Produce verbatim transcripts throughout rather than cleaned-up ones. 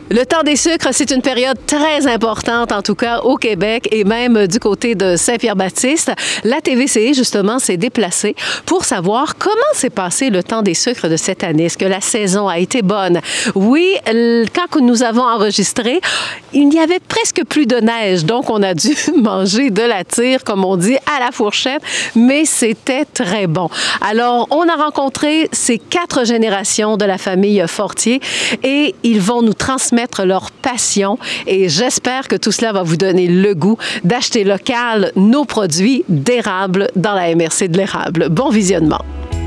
Le temps des sucres, c'est une période très importante, en tout cas au Québec et même du côté de Saint-Pierre-Baptiste. La T V C, justement, s'est déplacée pour savoir comment s'est passé le temps des sucres de cette année. Est-ce que la saison a été bonne? Oui, quand nous avons enregistré, il n'y avait presque plus de neige, donc on a dû manger de la tire, comme on dit, à la fourchette, mais c'était très bon. Alors, on a rencontré ces quatre générations de la famille Fortier et ils vont nous transmettre leur passion et j'espère que tout cela va vous donner le goût d'acheter local nos produits d'érable dans la M R C de l'érable. Bon visionnement!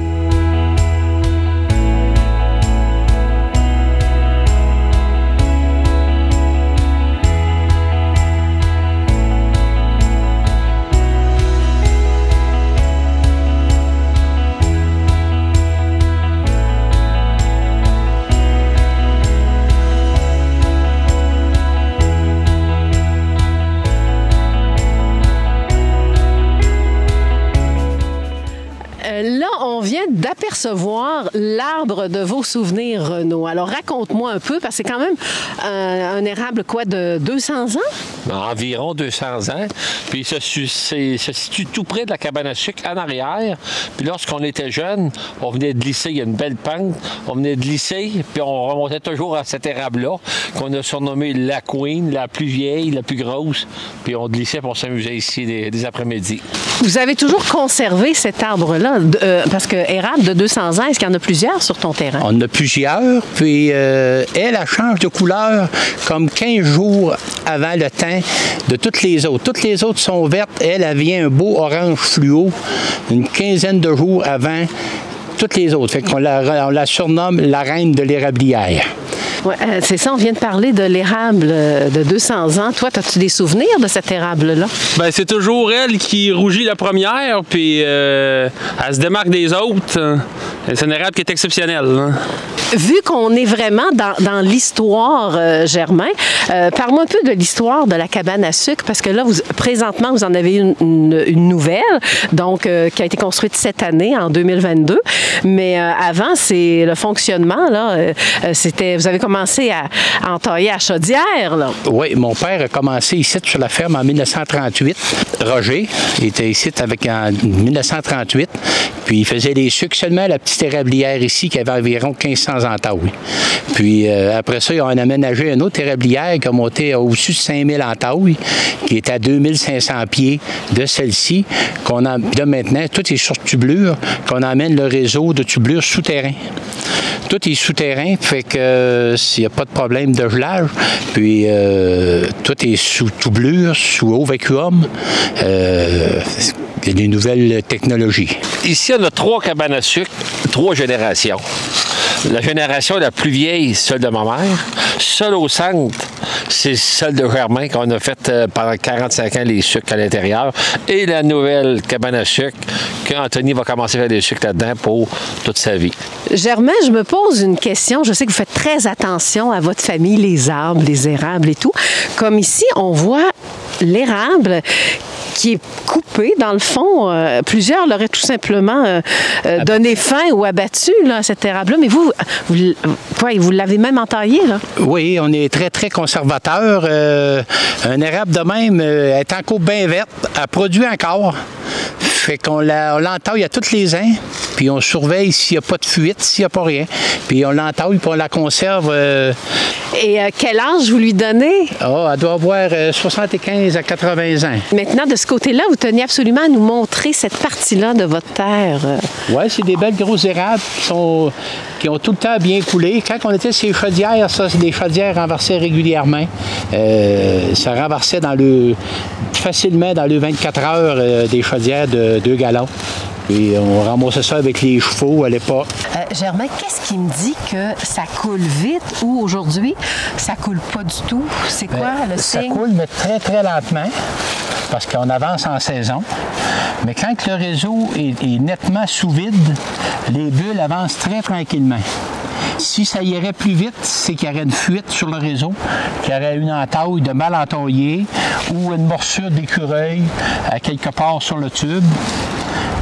Là, on vient d'apercevoir l'arbre de vos souvenirs, Renaud. Alors, raconte-moi un peu, parce que c'est quand même un, un érable, quoi, de deux cents ans? Environ deux cents ans. Puis, ça se situe tout près de la cabane à sucre, en arrière. Puis, lorsqu'on était jeune, on venait de glisser, il y a une belle pente, on venait de glisser, puis on remontait toujours à cet érable-là, qu'on a surnommé la Queen, la plus vieille, la plus grosse. Puis, on glissait pour s'amuser ici des, des après-midi. Vous avez toujours conservé cet arbre-là? Euh, parce que érable de deux cents ans, est-ce qu'il y en a plusieurs sur ton terrain? On en a plusieurs, puis euh, elle, elle change de couleur comme quinze jours avant le temps de toutes les autres. Toutes les autres sont vertes, elle, elle vient un beau orange fluo, une quinzaine de jours avant toutes les autres. Fait qu'on la, on la surnomme la reine de l'érablière. Ouais, euh, c'est ça, on vient de parler de l'érable de deux cents ans. Toi, as-tu des souvenirs de cet érable-là? Bien, c'est toujours elle qui rougit la première, puis euh, elle se démarque des autres. C'est un érable qui est exceptionnel. Hein? Vu qu'on est vraiment dans, dans l'histoire, euh, Germain, euh, parle-moi un peu de l'histoire de la cabane à sucre, parce que là, vous, présentement, vous en avez une, une, une nouvelle, donc euh, qui a été construite cette année, en deux mille vingt-deux. Mais euh, avant, c'est le fonctionnement, là, euh, c'était, vous avez commencé à, à entailler à Chaudière, là. Oui, mon père a commencé ici sur la ferme en mille neuf cent trente-huit. Roger était ici avec, en mille neuf cent trente-huit, puis il faisait les sucres seulement à la petite érablière ici, qui avait environ quinze cents entailles. Puis euh, après ça, ils ont aménagé une autre érablière qui a monté au-dessus de cinq mille entailles, qui est à deux mille cinq cents pieds de celle-ci, qu'on a, là maintenant, tout est sur tubulure, qu'on emmène le réseau de tubulure souterrain. Tout est souterrain, fait que euh, s'il n'y a pas de problème de gelage, puis euh, tout est sous tubulure, sous haut vacuum. Euh, Il y a des nouvelles technologies. Ici, on a trois cabanes à sucre, trois générations. La génération la plus vieille, celle de ma mère. Celle au centre, c'est celle de Germain, qu'on a faite pendant quarante-cinq ans, les sucres à l'intérieur. Et la nouvelle cabane à sucre, qu'Anthony va commencer à faire des sucres là-dedans pour toute sa vie. Germain, je me pose une question. Je sais que vous faites très attention à votre famille, les arbres, les érables et tout. Comme ici, on voit l'érable qui est coupé, dans le fond. Euh, plusieurs l'auraient tout simplement euh, euh, donné fin ou abattu, là, cet érable-là. Mais vous, vous, quoi, vous l'avez même entaillé, là? Oui, on est très, très conservateur. Euh, un érable de même euh, est encore bien verte, elle produit encore. Fait qu'on l'entaille à tous les ans, puis on surveille s'il n'y a pas de fuite, s'il n'y a pas rien. Puis on l'entaille, puis on la conserve. Euh... Et euh, quel âge vous lui donnez? Oh, elle doit avoir euh, soixante-quinze à quatre-vingts ans. Maintenant, de ce côté-là, vous teniez absolument à nous montrer cette partie-là de votre terre. Oui, c'est des belles grosses érables qui, sont, qui ont tout le temps bien coulé. Quand on était sur les chaudières, ça, c'est des chaudières renversées régulièrement. Euh, ça renversait dans le, facilement dans le vingt-quatre heures euh, des chaudières de deux gallons. Et on ramassait ça avec les chevaux à l'époque. Euh, Germain, qu'est-ce qui me dit que ça coule vite ou aujourd'hui, ça coule pas du tout? C'est quoi Bien, le ça signe? Ça coule, mais très, très lentement, parce qu'on avance en saison. Mais quand le réseau est, est nettement sous vide, les bulles avancent très tranquillement. Si ça irait plus vite, c'est qu'il y aurait une fuite sur le réseau, qu'il y aurait une entaille de mal entaillé ou une morsure d'écureuil à quelque part sur le tube.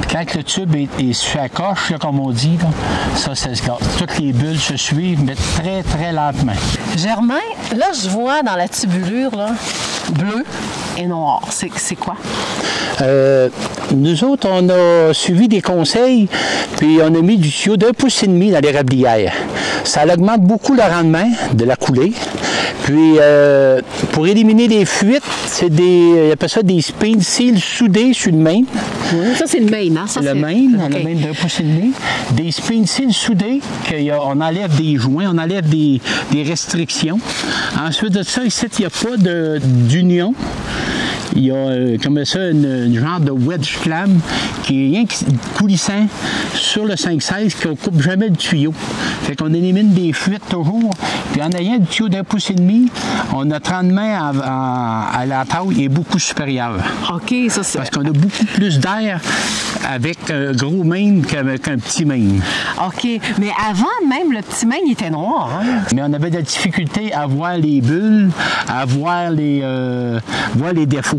Quand le tube est, est sur la coche, là, comme on dit, là, ça, c'est toutes les bulles se suivent, mais très, très lentement. Germain, là, je vois dans la tubulure, là, bleu et noir. C'est quoi? Euh, nous autres, on a suivi des conseils, puis on a mis du tuyau d'un pouce et demi dans l'érablière. Ça augmente beaucoup le rendement de la coulée. Puis, euh, pour éliminer les fuites, c'est des, ils appellent ça des spin seals soudés sur le main. Oui, ça, c'est le main, hein? Ça, le main, okay. Le main d'un pouce et demi. Des spin seals soudés, qu'on enlève des joints, on enlève des, des restrictions. Ensuite de ça, ici, il n'y a pas d'union. Il y a euh, comme ça une, une genre de wedge clam qui est rien que coulissant sur le cinq seize qui ne coupe jamais le tuyau. Fait qu'on élimine des fuites toujours. Puis en ayant le tuyau d'un pouce et demi, on notre rendement à, à, à la taille est beaucoup supérieur. OK, ça c'est... Parce qu'on a beaucoup plus d'air avec un gros main qu'avec un petit main. OK, mais avant même, le petit main, il était noir. Hein? Mais on avait de la difficulté à voir les bulles, à voir les, euh, voir les défauts.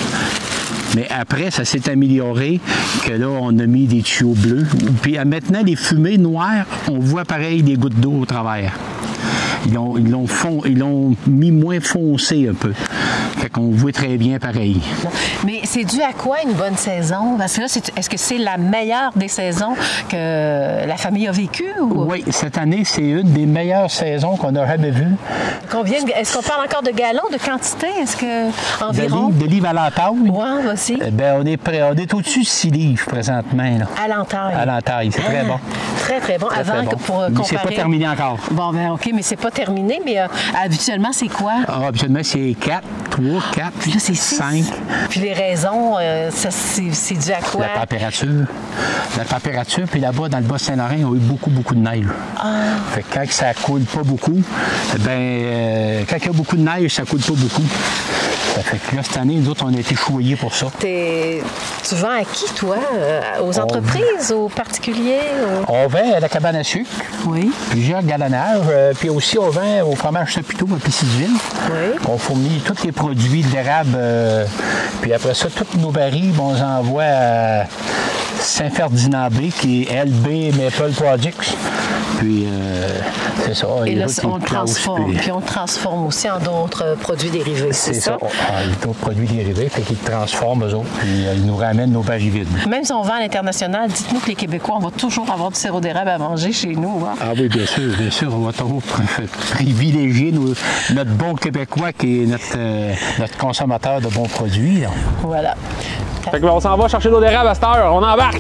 Mais après, ça s'est amélioré, que là, on a mis des tuyaux bleus. Puis maintenant, les fumées noires, on voit pareil des gouttes d'eau au travers. Ils l'ont ils l'ont fond, ils l'ont mis moins foncé un peu. Fait qu'on voit très bien pareil. Mais c'est dû à quoi une bonne saison? Parce que là, est-ce que c'est la meilleure des saisons que la famille a vécues? Ou... Oui, cette année, c'est une des meilleures saisons qu'on a jamais vues. Combien? Est-ce qu'on parle encore de gallons, de quantité? Est-ce que environ? De livres à l'entaille? Oui, voici. Eh bien, on est prêt. On est au-dessus de six livres présentement. Là. À l'entaille? À l'entaille, c'est ah, très bon. Très, très bon. Très, Avant très bon. que pour comparer... Mais c'est pas terminé encore. Bon, ben OK, mais c'est pas terminé. Mais euh, habituellement, c'est quoi? Ah, habituellement, c'est quatre, trois, quatre, puis là, c'est cinq. Puis les raisons, euh, c'est dû à quoi? La température. La température, puis là-bas, dans le Bas-Saint-Laurent, on a eu beaucoup, beaucoup de neige. Ah. Fait que quand ça coule pas beaucoup, ben euh, quand il y a beaucoup de neige, ça coule pas beaucoup. Ça fait que là, cette année, nous autres, on a été choyés pour ça. T'es... Tu vends à qui, toi? Aux entreprises, on... aux particuliers? Aux... On vend à la cabane à sucre. Oui. Plusieurs galonnages. Euh, puis aussi, on vend au fromage Chapiteau à Plessisville. Oui. On fournit tous les produits de l'érable. Euh, puis après ça, tous nos barils, on les envoie à Saint-Ferdinand-B, qui est L B Maple Projects. Puis, euh, c'est ça. Et là, on le transforme. Puis... puis on le transforme aussi en d'autres produits dérivés, c'est ça? C'est ça. D'autres produits dérivés, fait qu'ils transforment, eux autres, puis euh, ils nous ramènent nos barils vides. Même si on vend à l'international, dites-nous que les Québécois, on va toujours avoir du sirop d'érable à manger chez nous. Hein? Ah oui, bien sûr, bien sûr. On va toujours privilégier nos, notre bon Québécois qui est notre, euh, notre consommateur de bons produits. Là. Voilà. Fait que, on s'en va chercher l'eau d'érable à cette heure. On embarque.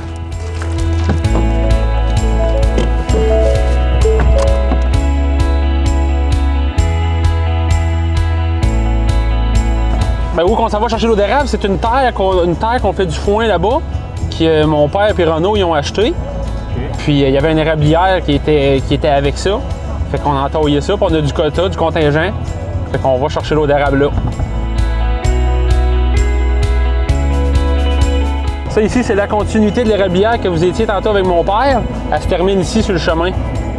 Ben, où qu'on s'en va chercher l'eau d'érable, c'est une terre qu'on une terre qu'on fait du foin là-bas, que euh, mon père et Renaud ils ont acheté. Okay. Puis il euh, y avait une érablière qui était, qui était avec ça. Fait qu'on a entaillé ça, puis on a du quota, du contingent. Fait qu'on va chercher l'eau d'érable là. Ça ici, c'est la continuité de l'érablière que vous étiez tantôt avec mon père. Elle se termine ici sur le chemin.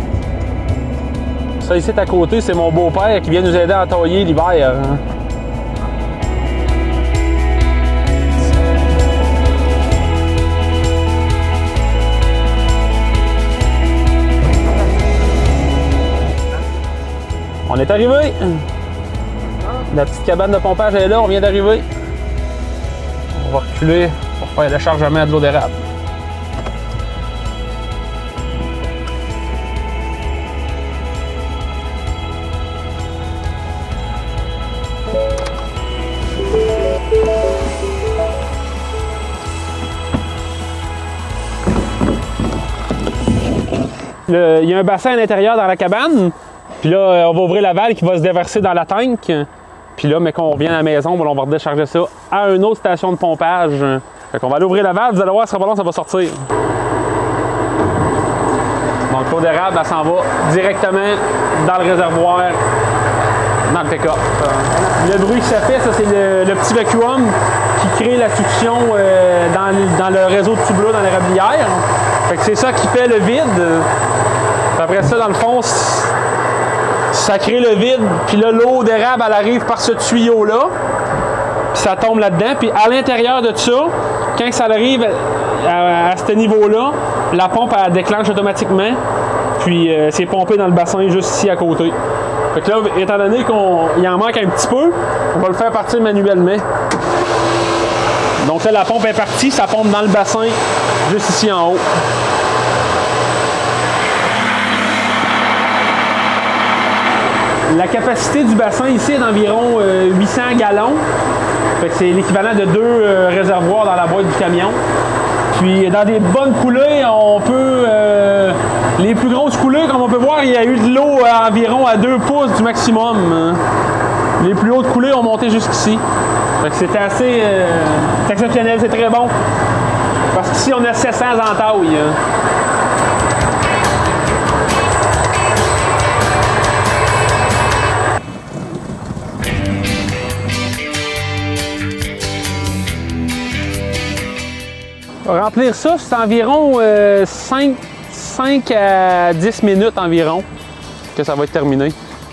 Ça ici à côté, c'est mon beau-père qui vient nous aider à entailler l'hiver. On est arrivé. La petite cabane de pompage est là, on vient d'arriver. On va reculer pour faire le chargement de l'eau d'érable. Le, il y a un bassin à l'intérieur dans la cabane. Puis là, on va ouvrir la valve qui va se déverser dans la tank. Puis là, mais quand on revient à la maison, on va redécharger ça à une autre station de pompage. Fait qu'on va aller ouvrir la valve, vous allez voir, ce sera pas long, ça va sortir. Donc l'eau d'érable, elle s'en va directement dans le réservoir, dans le pick-up. Le bruit que ça fait, ça c'est le, le petit vacuum qui crée la succion euh, dans, dans le réseau de tubes-là, dans l'érablière. Fait que c'est ça qui fait le vide. Puis après ça, dans le fond, ça crée le vide, puis là, l'eau d'érable, elle arrive par ce tuyau-là, puis ça tombe là-dedans. Puis à l'intérieur de ça, quand ça arrive à, à ce niveau-là, la pompe elle déclenche automatiquement, puis euh, c'est pompé dans le bassin juste ici à côté. Fait que là, étant donné qu'il en manque un petit peu, on va le faire partir manuellement. Donc là, la pompe est partie, ça pompe dans le bassin juste ici en haut. La capacité du bassin ici est d'environ euh, huit cents gallons. Fait que c'est l'équivalent de deux euh, réservoirs dans la boîte du camion. Puis dans des bonnes coulées, on peut... Euh, les plus grosses coulées, comme on peut voir, il y a eu de l'eau à environ à deux pouces du maximum. Les plus hautes coulées ont monté jusqu'ici. Fait que c'était assez... Euh, c'est exceptionnel, c'est très bon. Parce qu'ici, on a sept cents entailles. Remplir ça, c'est environ euh, cinq, cinq à dix minutes environ que ça va être terminé.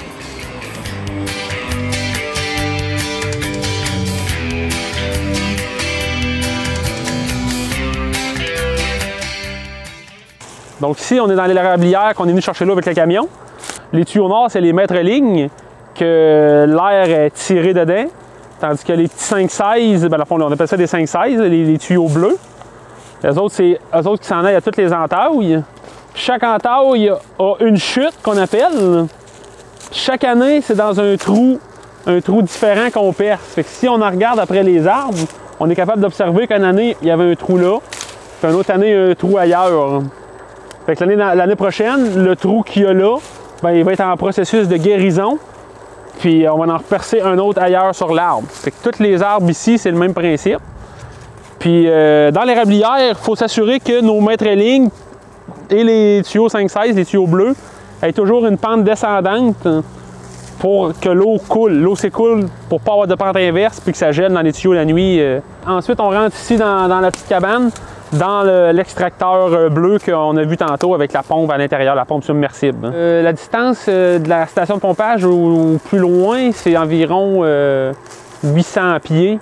Donc ici, on est dans l'érablière qu'on est venu chercher l'eau avec le camion. Les tuyaux noirs, c'est les mètres lignes que l'air est tiré dedans. Tandis que les petits cinq seize, ben, on appelle ça des cinq seize, les, les tuyaux bleus. Les autres, c'est eux autres qui s'en aillent à toutes les entailles. Chaque entaille a une chute qu'on appelle. Chaque année, c'est dans un trou, un trou différent qu'on perce. Fait que si on en regarde après les arbres, on est capable d'observer qu'une année, il y avait un trou là, puis une autre année, un trou ailleurs. Fait que l'année, l'année prochaine, le trou qu'il y a là, ben, il va être en processus de guérison. Puis on va en repercer un autre ailleurs sur l'arbre. Fait que tous les arbres ici, c'est le même principe. Puis euh, dans l'érablière, il faut s'assurer que nos mètres lignes et les tuyaux cinq seize, les tuyaux bleus, aient toujours une pente descendante pour que l'eau coule. L'eau s'écoule pour ne pas avoir de pente inverse puis que ça gèle dans les tuyaux la nuit. Ensuite, on rentre ici dans, dans la petite cabane, dans l'extracteur bleu qu'on a vu tantôt avec la pompe à l'intérieur, la pompe submersible. Euh, la distance de la station de pompage au, au plus loin, c'est environ euh, huit cents pieds.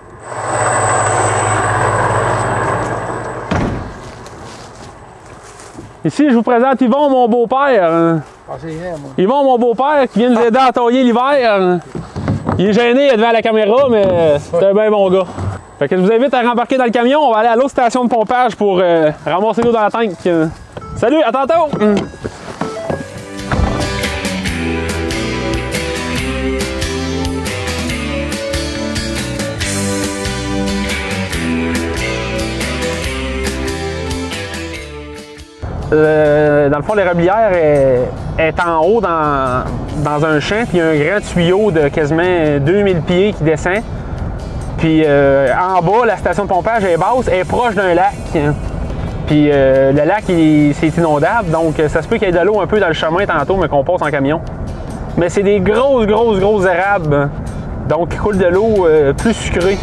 Ici, je vous présente Yvon, mon beau-père. Yvon, mon beau-père, qui vient nous aider à tailler l'hiver. Il est gêné devant la caméra, mais c'est un bien bon gars. Fait que je vous invite à rembarquer dans le camion. On va aller à l'autre station de pompage pour euh, ramasser l'eau dans la tank. Salut, à tantôt! Euh, dans le fond, l'érablière est, est en haut dans, dans un champ, puis il y a un grand tuyau de quasiment deux mille pieds qui descend. Puis euh, en bas, la station de pompage est basse, elle est proche d'un lac. Puis euh, le lac, c'est inondable, donc ça se peut qu'il y ait de l'eau un peu dans le chemin tantôt, mais qu'on passe en camion. Mais c'est des grosses, grosses, grosses érables, donc il coule de l'eau euh, plus sucrée.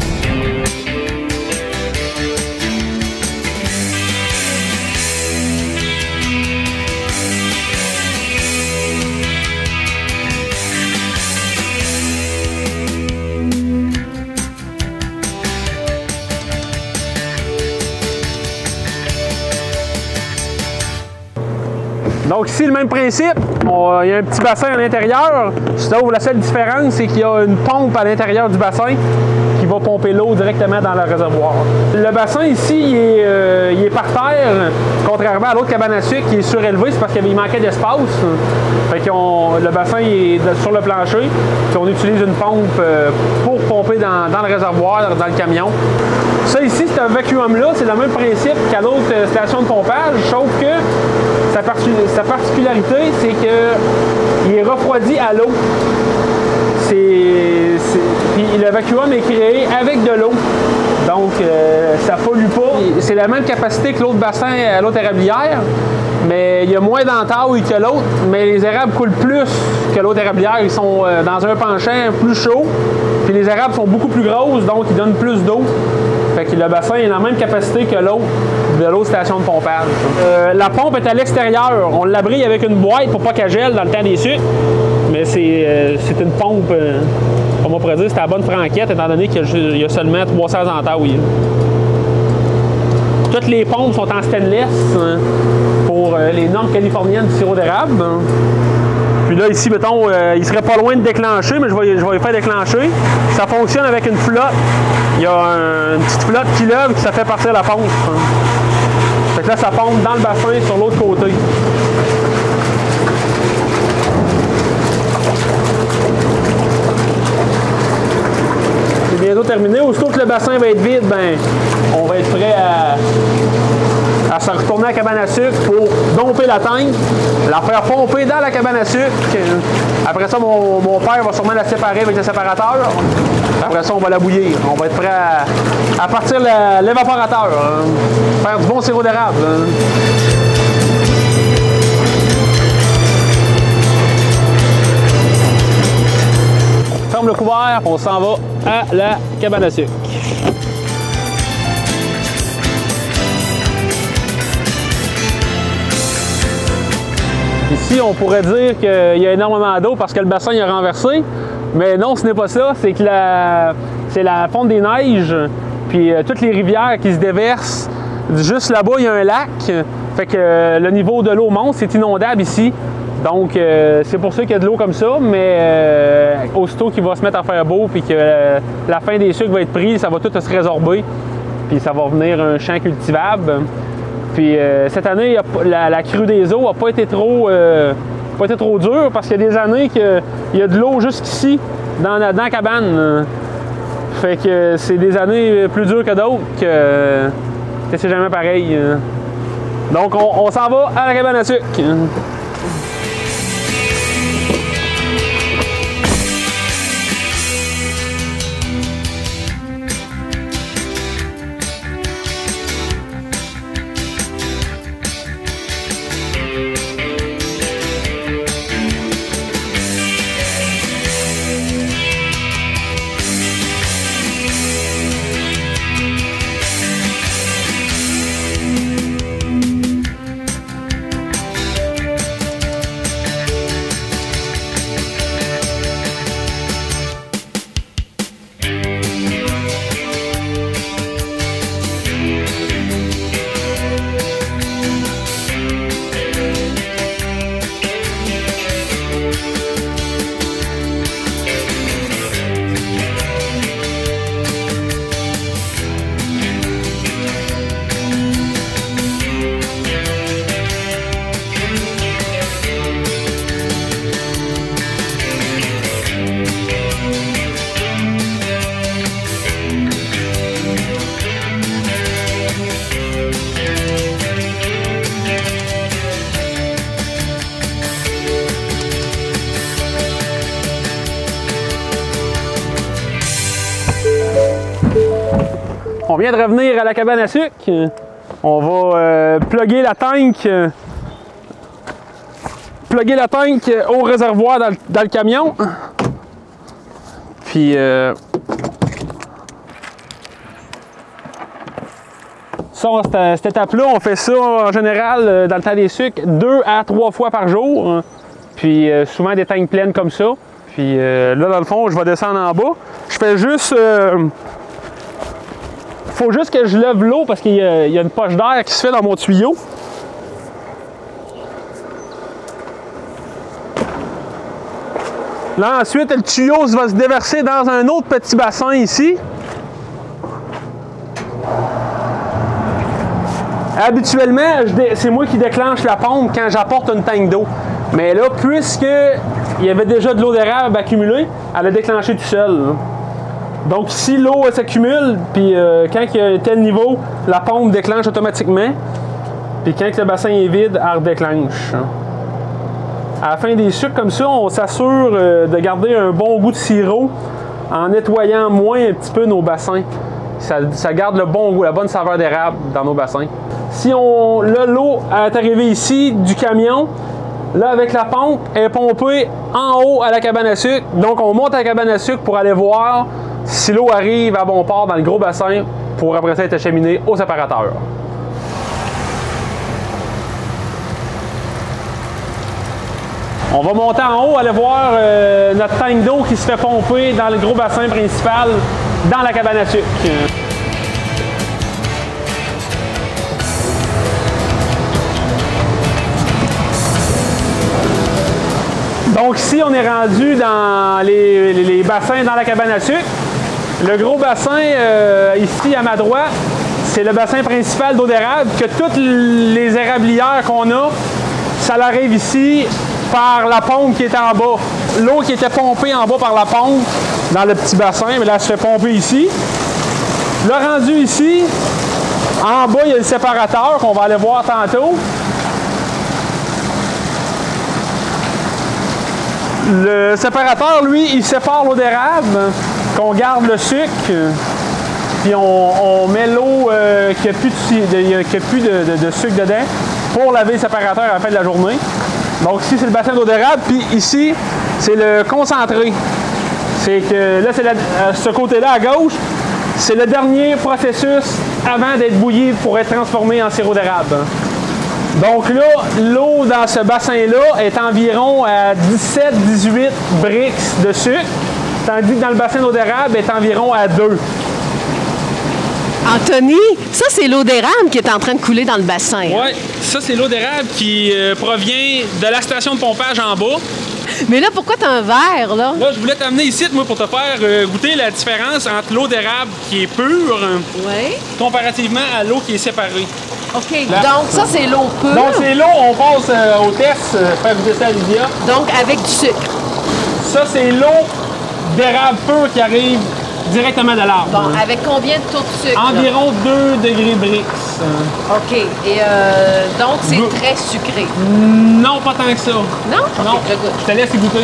Donc ici, le même principe, on, il y a un petit bassin à l'intérieur, sauf la seule différence, c'est qu'il y a une pompe à l'intérieur du bassin qui va pomper l'eau directement dans le réservoir. Le bassin ici, il est, euh, il est par terre, contrairement à l'autre cabane à sucre qui est surélevé, c'est parce qu'il manquait d'espace. Fait que le bassin il est sur le plancher, puis on utilise une pompe euh, pour pomper dans, dans le réservoir, dans le camion. Ça ici, c'est un vacuum-là, c'est le même principe qu'à l'autre station de pompage, sauf que sa, partic sa particularité, c'est qu'il est refroidi à l'eau. Puis le vacuum est créé avec de l'eau, donc euh, ça ne pollue pas. C'est la même capacité que l'autre bassin à l'autre érablière, mais il y a moins d'entailles que l'autre, mais les érables coulent plus que l'autre érablière. Ils sont euh, dans un penchant plus chaud, puis les érables sont beaucoup plus grosses, donc ils donnent plus d'eau. Fait que le bassin est dans la même capacité que l'autre de l'autre station de pompage. Euh, la pompe est à l'extérieur. On l'abrille avec une boîte pour pas qu'elle gèle dans le temps des sucres. Mais c'est euh, une pompe, euh, comme on pourrait dire, c'est à la bonne franquette, étant donné qu'il y a seulement trois cents entailles. Toutes les pompes sont en stainless hein, pour euh, les normes californiennes du sirop d'érable. Puis là, ici, mettons, euh, il serait pas loin de déclencher, mais je vais, je vais les faire déclencher. Ça fonctionne avec une flotte. Il y a un, une petite flotte qui lève qui ça fait partir la pompe. Hein. Fait que là, ça pompe dans le bassin sur l'autre côté. C'est bientôt terminé. Aussitôt que le bassin va être vide, ben, on va être prêt à, à se retourner à la cabane à sucre pour domper la tank, la faire pomper dans la cabane à sucre. Après ça, mon, mon père va sûrement la séparer avec le séparateur. Après ça, on va la bouillir. On va être prêt à, à partir l'évaporateur. Hein. Faire du bon sirop d'érable. Hein. Ferme le couvert, on s'en va à la cabane à sucre. Ici, on pourrait dire qu'il y a énormément d'eau parce que le bassin est renversé, mais non, ce n'est pas ça. C'est que la, c'est la fonte des neiges, puis euh, toutes les rivières qui se déversent. Juste là-bas, il y a un lac, fait que euh, le niveau de l'eau monte, c'est inondable ici. Donc, euh, c'est pour ça qu'il y a de l'eau comme ça, mais euh, aussitôt qu'il va se mettre à faire beau puis que euh, la fin des sucres va être prise, ça va tout se résorber, puis ça va venir un champ cultivable. Puis euh, cette année, a, la, la crue des eaux n'a pas été trop euh, pas été trop dure parce qu'il y a des années qu'il y a de l'eau jusqu'ici dans la, dans la cabane. Fait que c'est des années plus dures que d'autres que, que c'est jamais pareil. Donc, on, on s'en va à la cabane à sucre. On vient de revenir à la cabane à sucre. On va euh, plugger la tank, euh, plugger la tank au réservoir dans le, dans le camion. Puis euh, ça, cette, cette étape-là, on fait ça en général dans le temps des sucres deux à trois fois par jour. Puis euh, souvent des tanks pleines comme ça. Puis euh, là, dans le fond, je vais descendre en bas. Je fais juste... Euh, faut juste que je lève l'eau parce qu'il y, y a une poche d'air qui se fait dans mon tuyau. Là, ensuite, le tuyau va se déverser dans un autre petit bassin ici. Habituellement, c'est moi qui déclenche la pompe quand j'apporte une tank d'eau. Mais là, puisqu'il y avait déjà de l'eau d'érable accumulée, elle a déclenché tout seul. Là. Donc si l'eau s'accumule, puis euh, quand il y a un tel niveau, la pompe déclenche automatiquement. Puis quand le bassin est vide, elle redéclenche. À la fin des sucres comme ça, on s'assure euh, de garder un bon goût de sirop en nettoyant moins un petit peu nos bassins. Ça, ça garde le bon goût, la bonne saveur d'érable dans nos bassins. Si on, là, l'eau est arrivée ici du camion, là avec la pompe, elle est pompée en haut à la cabane à sucre. Donc on monte à la cabane à sucre pour aller voir si l'eau arrive à bon port dans le gros bassin pour après ça être acheminée au séparateur. On va monter en haut, aller voir euh, notre tank d'eau qui se fait pomper dans le gros bassin principal dans la cabane à sucre. ici, on est rendu dans les, les, les bassins dans la cabane à sucre. Le gros bassin, euh, ici à ma droite, c'est le bassin principal d'eau d'érable, que toutes les érablières qu'on a, ça arrive ici par la pompe qui est en bas. L'eau qui était pompée en bas par la pompe dans le petit bassin, mais là, elle se fait pomper ici. Le rendu ici, en bas, il y a le séparateur qu'on va aller voir tantôt. Le séparateur, lui, il sépare l'eau d'érable, qu'on garde le sucre, puis on, on met l'eau euh, qui n'a plus, de, qui a plus de, de, de sucre dedans pour laver le séparateur à la fin de la journée. Donc ici, c'est le bassin d'eau d'érable, puis ici, c'est le concentré. C'est que là, c'est ce côté-là à gauche, c'est le dernier processus avant d'être bouilli pour être transformé en sirop d'érable. Donc là, l'eau dans ce bassin-là est environ à dix-sept à dix-huit brix de sucre, tandis que dans le bassin d'eau d'érable est environ à deux. Anthony, ça, c'est l'eau d'érable qui est en train de couler dans le bassin. Oui, ça, c'est l'eau d'érable qui euh, provient de la station de pompage en bas. Mais là, pourquoi tu as un verre, là? Là, je voulais t'amener ici, moi, pour te faire euh, goûter la différence entre l'eau d'érable qui est pure, oui, comparativement à l'eau qui est séparée. OK. Là. Donc, ça, c'est l'eau pure. Donc, c'est l'eau, on passe euh, au test, euh, faire goûter ça à Lydia. Donc, avec du sucre. Ça, c'est l'eau d'érable pure qui arrive directement de l'arbre. Bon, avec combien de taux de sucre? Environ deux degrés brix. OK. Et euh, donc, c'est Go très sucré. Non, pas tant que ça. Non? OK, Non, je goûte. je te laisse y goûter.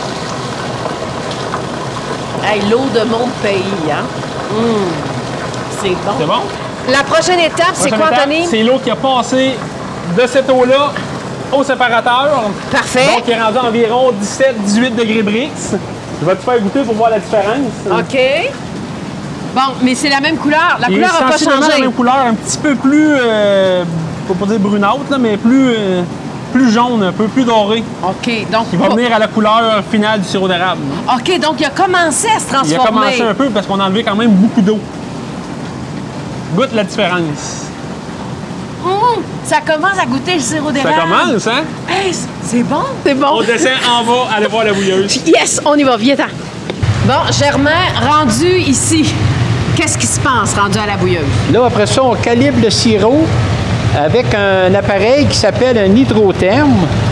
Hey, l'eau de mon pays, hein? Mmh. C'est bon. C'est bon? La prochaine étape, c'est quoi, étape, Anthony? C'est l'eau qui a passé de cette eau-là au séparateur. Parfait. Donc, il est rendu environ dix-sept à dix-huit degrés brix. Je vais te faire goûter pour voir la différence. OK. Bon, mais c'est la même couleur. La Il couleur n'a est pas sensiblement changé. la même couleur, un petit peu plus, euh, faut pas dire brunâtre, là, mais plus, euh, plus jaune, un peu plus doré. OK. Donc, Il va pas- venir à la couleur finale du sirop d'érable. OK, donc il a commencé à se transformer. Il a commencé un peu parce qu'on a enlevé quand même beaucoup d'eau. Goûte la différence. Mmh, ça commence à goûter le sirop Ça d'érable. commence, hein? Hey, c'est bon. C'est bon. On descend en bas, aller voir la bouilleuse. Yes, on y va, viens-t'en. Bon, Germain, rendu ici, qu'est-ce qui se passe rendu à la bouilleuse? Là, après ça, on calibre le sirop avec un appareil qui s'appelle un hydrotherme.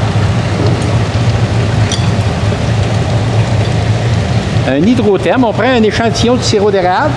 Un hydrotherme, on prend un échantillon de sirop d'érable,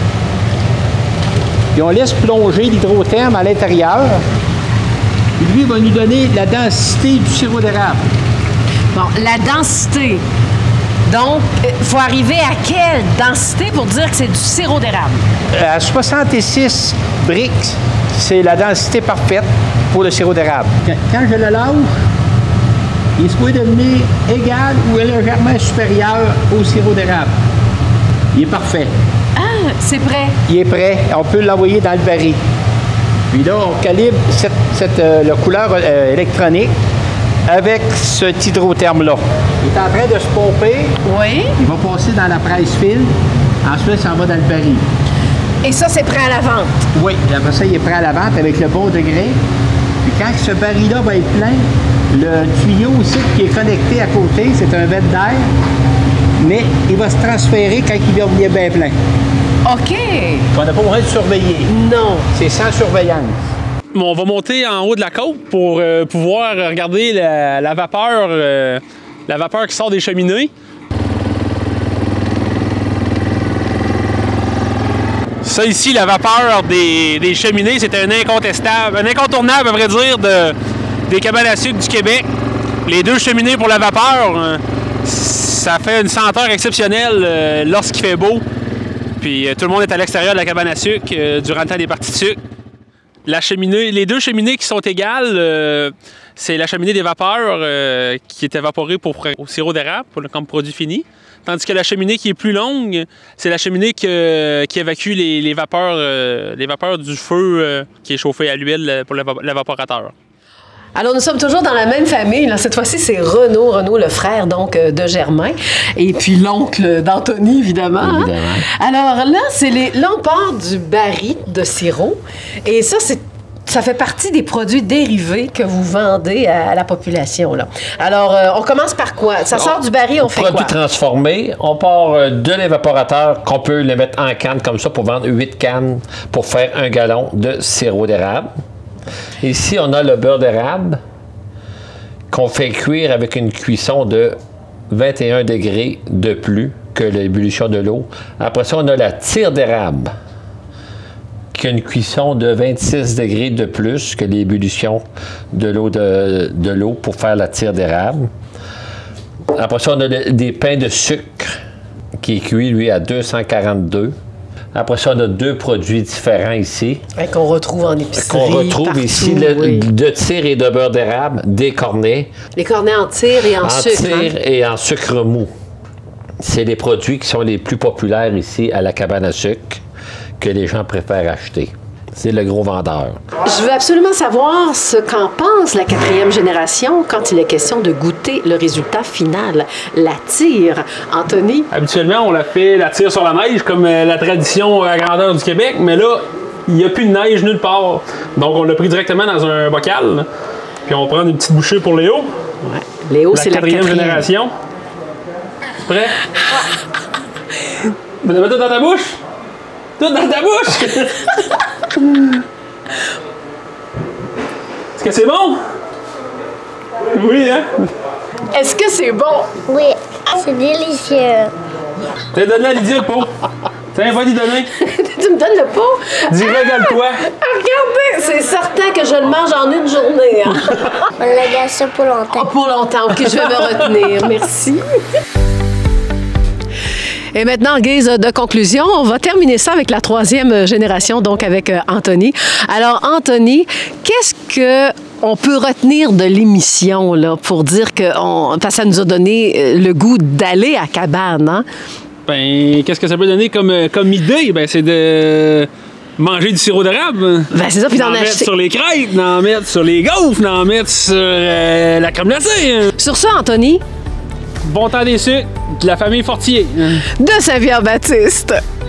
puis on laisse plonger l'hydrotherme à l'intérieur. Puis lui, il va nous donner la densité du sirop d'érable. Bon, la densité. Donc, il faut arriver à quelle densité pour dire que c'est du sirop d'érable? À soixante-six brix, c'est la densité parfaite pour le sirop d'érable. Quand, quand je le lâche, il se peut devenir égal ou légèrement supérieur au sirop d'érable. Il est parfait. Ah, c'est prêt. Il est prêt. On peut l'envoyer dans le baril. Puis là, on calibre cette, cette, euh, la couleur euh, électronique avec cet hydrotherme-là. Il est en train de se pomper. Oui. Il va passer dans la presse fine. Ensuite, ça va dans le baril. Et ça, c'est prêt à la vente. Oui. Après ça, il est prêt à la vente avec le bon degré. Puis quand ce baril-là va être plein, le tuyau aussi qui est connecté à côté, c'est un vent d'air, mais il va se transférer quand il va venir bien plein. OK. On n'a pas besoin de surveiller. Non. C'est sans surveillance. On va monter en haut de la côte pour euh, pouvoir regarder la, la vapeur, euh, la vapeur qui sort des cheminées. Ça ici, la vapeur des, des cheminées, c'est un incontestable, un incontournable, à vrai dire, de, des cabanes à sucre du Québec. Les deux cheminées pour la vapeur, euh, ça fait une senteur exceptionnelle euh, lorsqu'il fait beau. Puis euh, tout le monde est à l'extérieur de la cabane à sucre euh, durant le temps des parties de sucre. La cheminée, les deux cheminées qui sont égales, euh, c'est la cheminée des vapeurs euh, qui est évaporée pour, au sirop d'érable comme produit fini. Tandis que la cheminée qui est plus longue, c'est la cheminée que, qui évacue les, les, vapeurs, euh, les vapeurs du feu euh, qui est chauffé à l'huile pour l'évaporateur. Alors, nous sommes toujours dans la même famille. Là. Cette fois-ci, c'est Renaud, Renaud, le frère donc euh, de Germain, et puis l'oncle d'Anthony, évidemment. Évidemment. Hein? Alors là, c'est les... là, on part du baril de sirop, et ça, c'est ça fait partie des produits dérivés que vous vendez à, à la population, là. Alors, euh, on commence par quoi? Ça sort du baril, on fait quoi? Produits transformés. On part euh, de l'évaporateur qu'on peut les mettre en canne comme ça pour vendre huit cannes pour faire un gallon de sirop d'érable. Ici, on a le beurre d'érable qu'on fait cuire avec une cuisson de vingt et un degrés de plus que l'ébullition de l'eau. Après ça, on a la tire d'érable qui a une cuisson de vingt-six degrés de plus que l'ébullition de l'eau de, de l'eau pour faire la tire d'érable. Après ça, on a le, des pains de sucre qui est cuit, lui, à deux cent quarante-deux. Après ça, on a deux produits différents ici. Qu'on retrouve en épicerie. Qu'on retrouve partout, ici, le, oui. de tire et de beurre d'érable, des cornets. Les cornets en tire et en, en sucre. En tire hein? et en sucre mou. C'est les produits qui sont les plus populaires ici à la cabane à sucre que les gens préfèrent acheter. C'est le gros vendeur. Je veux absolument savoir ce qu'en pense la quatrième génération quand il est question de goûter le résultat final, la tire. Anthony? Habituellement, on la fait la tire sur la neige, comme euh, la tradition à grandeur du Québec, mais là, il n'y a plus de neige nulle part. Donc, on l'a pris directement dans un bocal, puis on prend une petite bouchée pour Léo. Ouais. Léo, c'est la quatrième génération. Prêt? Mets tout dans ta bouche! Tout dans ta bouche! Est-ce que c'est bon? Oui, hein? Est-ce que c'est bon? Oui, c'est délicieux. T'as donné à Lydia le pot. Tiens, va lui donner. Tu me donnes le pot? Dis, régale-toi. Regardez, c'est certain que je le mange en une journée. Hein? On la garde ça pour longtemps. Oh, pour longtemps, OK, je vais me retenir. Merci. Et maintenant, en guise de conclusion, on va terminer ça avec la troisième génération, donc avec euh, Anthony. Alors, Anthony, qu'est-ce que on peut retenir de l'émission là pour dire que on, ça nous a donné le goût d'aller à cabane, hein? Ben, qu'est-ce que ça peut donner comme, comme idée? Ben, c'est de manger du sirop d'érable. Ben, c'est ça, puis d'en mettre acheter. sur les crêpes, d'en mettre sur les gaufres, d'en mettre sur euh, la crème glacée. Sur ça, Anthony. Bon temps des sucres de la famille Fortier. De Saint-Pierre-Baptiste.